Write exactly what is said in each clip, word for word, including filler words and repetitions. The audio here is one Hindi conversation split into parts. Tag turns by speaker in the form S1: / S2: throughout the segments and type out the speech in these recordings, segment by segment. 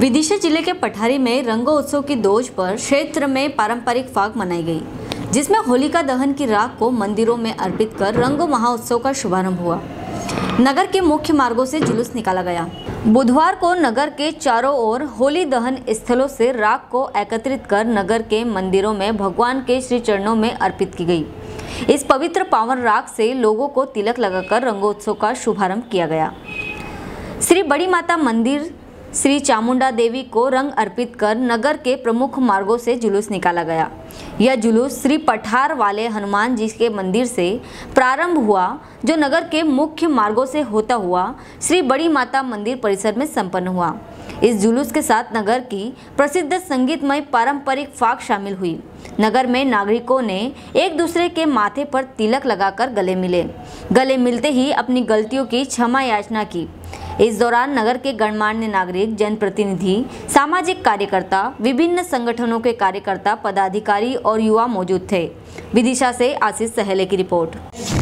S1: विदिशा जिले के पठारी में रंगोत्सव की दोष पर क्षेत्र में पारंपरिक फाग मनाई गई, जिसमें होलिका दहन की राख को मंदिरों में अर्पित कर रंगो महाउत्सव का शुभारंभ हुआ। नगर के मुख्य मार्गों से जुलूस निकाला गया। बुधवार को नगर के चारों ओर होली दहन स्थलों से राख को एकत्रित कर नगर के मंदिरों में भगवान के श्री चरणों में अर्पित की गई। इस पवित्र पावन राख से लोगों को तिलक लगाकर रंगोत्सव का शुभारंभ किया गया। श्री बड़ी माता मंदिर श्री चामुंडा देवी को रंग अर्पित कर नगर के प्रमुख मार्गों से जुलूस निकाला गया। यह जुलूस श्री पठार वाले हनुमान जी के मंदिर से प्रारंभ हुआ, जो नगर के मुख्य मार्गों से होता हुआ श्री बड़ी माता मंदिर परिसर में संपन्न हुआ। इस जुलूस के साथ नगर की प्रसिद्ध संगीतमय पारंपरिक फाग शामिल हुई। नगर में नागरिकों ने एक दूसरे के माथे पर तिलक लगाकर गले मिले। गले मिलते ही अपनी गलतियों की क्षमा याचना की। इस दौरान नगर के गणमान्य नागरिक, जनप्रतिनिधि, सामाजिक कार्यकर्ता, विभिन्न संगठनों के कार्यकर्ता, पदाधिकारी और युवा मौजूद थे। विदिशा से आशीष सहेले की रिपोर्ट।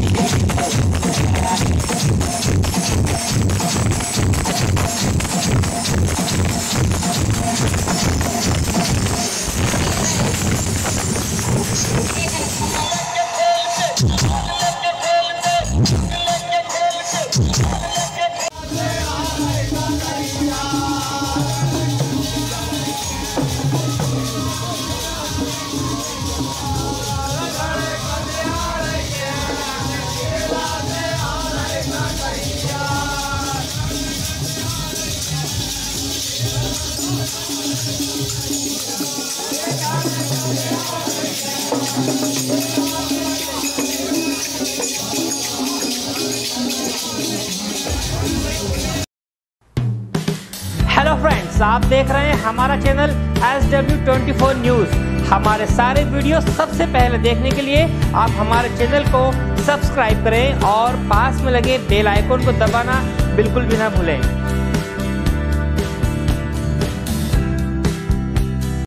S2: हेलो फ्रेंड्स, आप देख रहे हैं हमारा channel S W twenty four news. हमारे सारे वीडियो सबसे पहले देखने के लिए आप हमारे चैनल को सब्सक्राइब करें और पास में लगे बेल आइकन को दबाना बिल्कुल भी ना भूलें।